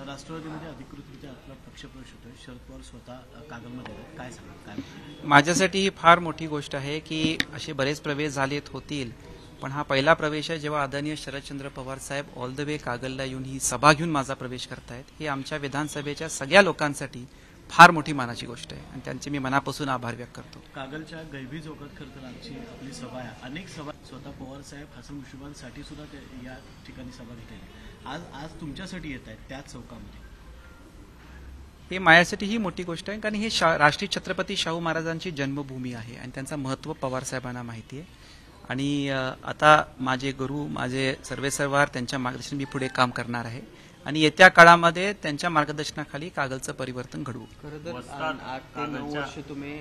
राष्ट्रवादीमध्ये अधिकृतरित्या आपला पक्षप्रवेश होतोय. शरद पवार स्वतः कागलमध्ये आहेत. काय सांगा काय? माझ्यासाठी ही फार मोठी गोष्ट आहे की असे बरेच प्रवेश झालेत होतील, पण हा पहिला प्रवेश आहे जेव्हा आदरणीय शरदचंद्र पवार साहेब ऑल द वे कागलला येऊन ही सभा घेऊन माझा प्रवेश करतायत. हे आमच्या विधानसभेच्या सगळ्या लोकांसाठी फार मोठी मानाची गोष्ट आहे आणि त्यांचे मी मनापासून आभार व्यक्त करतो. कागलच्या गैबी चौकात खरं तर आपली सभा आहे. अनेक सभा स्वतः पवार साहेब हसन मुश्रीफांसाठी सुद्धा या ठिकाणी सभा घेतली. आज तुमच्यासाठी येत आहेत त्याच चौकामध्ये. हे माझ्यासाठी ही मोठी गोष्ट आहे कारण हे राष्ट्रीय छत्रपती शाहू महाराजांची जन्मभूमी आहे आणि त्यांचं महत्त्व पवार साहेबांना माहिती आहे. आणि आता माझे गुरु माझे सर्वेसर्वा त्यांच्या मार्गदर्शन मी पुढे काम करणार आहे आणि येत्या काळामध्ये त्यांच्या मार्गदर्शनाखाली कागलचं परिवर्तन घडवू. खरं तर 8 ते 9 वर्ष तुम्ही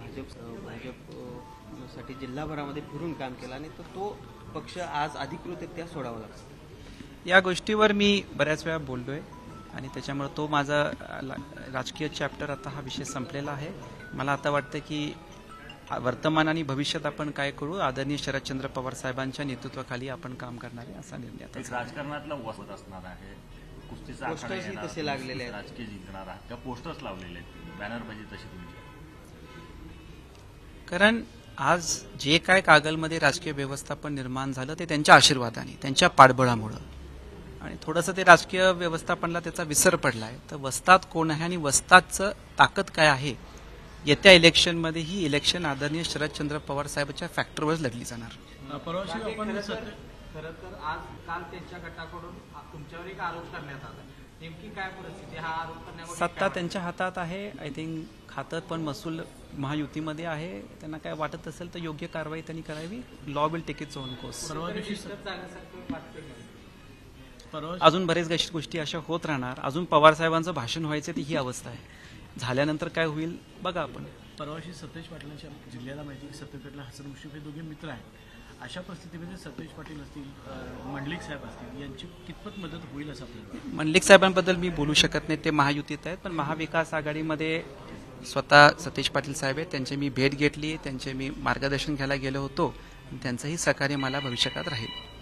भाजपसाठी जिल्हाभरामध्ये फिरून काम केलं आणि तो पक्ष आज अधिकृतरित्या सोडावा लागतो. या गोष्टीवर मी बऱ्याच वेळा बोललोय आणि त्याच्यामुळे तो माझा राजकीय चॅप्टर आता हा विषय संपलेला आहे. मला आता वाटतं की वर्तमान आणि भविष्यात आपण काय करू, आदरणीय शरदचंद्र पवार साहेबांच्या नेतृत्वाखाली आपण काम करणार आहे असा निर्णय आता राजकारणातला वसत असणार आहे. कुस्तीचा पोस्टर्सही तसे लागलेले आहेत. राजकीय जिंकणार आहे त्या पोस्टर्स लावलेले आहेत, बॅनरबाजी तशी तुमची. कारण आज जे काय कागलमध्ये राजकीय व्यवस्थापन निर्माण झालं ते त्यांच्या आशीर्वादाने त्यांच्या पाठबळामुळं आणि थोडंसं ते राजकीय व्यवस्थापनला त्याचा विसर पडलाय. तर वस्ताद कोण आहे आणि वस्तादचं ताकद काय आहे, येत्या इलेक्शनमध्ये ही इलेक्शन आदरणीय शरदचंद्र पवार साहेबांच्या फॅक्टरवर लढली जाणार. खरं तर आज काल त्यांच्या गटाकडून तुमच्यावर एक आरोप करण्यात आला. नेमकी काय परिस्थिती, हा आरोप करण्यामध्ये सत्ता त्यांच्या हातात आहे. आय थिंक खातं पण महसूल महायुतीमध्ये आहे. त्यांना काय वाटत असेल तर योग्य कारवाई त्यांनी करावी. Law will take its own course. अजून बरेच गोष्टी अशा होत राहणार. अजून पवार साहेबांचं भाषण व्हायचं ती ही अवस्था आहे. झाल्यानंतर काय होईल बघा आपण. परवाशी सतेज पाटलांच्या जिल्ह्याला माहिती की सत्तेकडला हसन मुश्रीफ हे दोघे मित्र आहेत. अशा परिस्थितीमध्ये सतेज पाटील असतील, मंडलिक साहेब असतील, यांची कितपत मदत होईल असं आपल्याला? मंडलिक साहेबांबद्दल मी बोलू शकत नाही, ते महायुतीत आहेत. पण महाविकास आघाडीमध्ये स्वतः सतेज पाटील साहेब आहेत, त्यांची मी भेट घेतली, त्यांचे मी मार्गदर्शन घ्यायला गेलो होतो. त्यांचंही सहकार्य मला भविष्यात राहील.